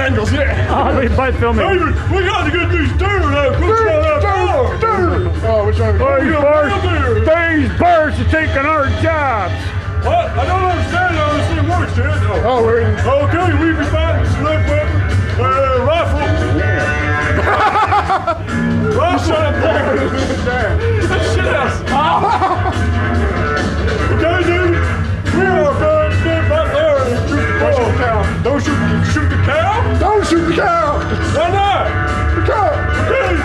angles, yeah. Oh, we're both filming. David, we got to get these deer now. Oh, which one? These birds are taking our jobs. What? I don't understand how this thing works, Ted. Oh, we're in. Okay, we be fighting select weapon. Rifle. Rifle. Shut up there. Shit house. Okay, dude. We are going to stand back there and shoot the cow. Don't shoot the cow? Don't shoot the cow. Why not? Because. Okay.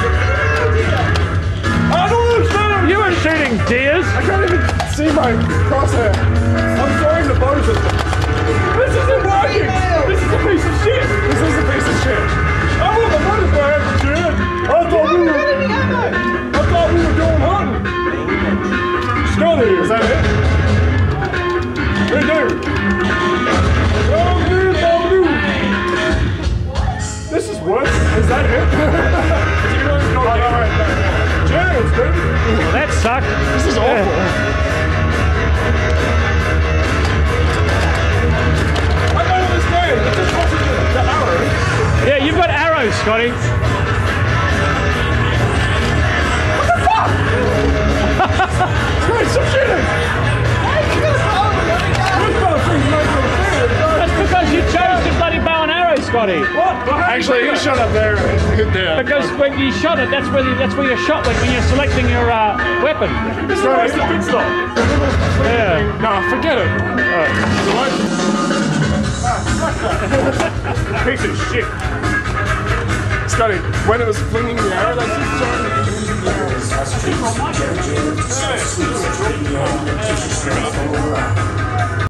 I don't understand. You were shooting deers. I can't even see my crosshair. I'm throwing the bow system. This isn't working. This is a piece of shit. This is a piece of shit. I want the money for half the shit. I thought we were going hunting. Scotty, is that it? Hey, dude. This is worse. Is that it? James, dude. Well, that sucked. This is awful. I don't understand. It just wasn't the arrows. Yeah, you've got arrows, Scotty. What the fuck? Scotty, stop shooting. That's because you chose the bloody bow and arrow, Scotty. What? Actually, you shot up there and hit there. Because when you shot it, that's where your shot went when you're selecting your weapon. This is the pit stop. Yeah. Nah, forget it. Piece of shit. Scotty, when it was flinging the arrow, that's just throwing the arrow.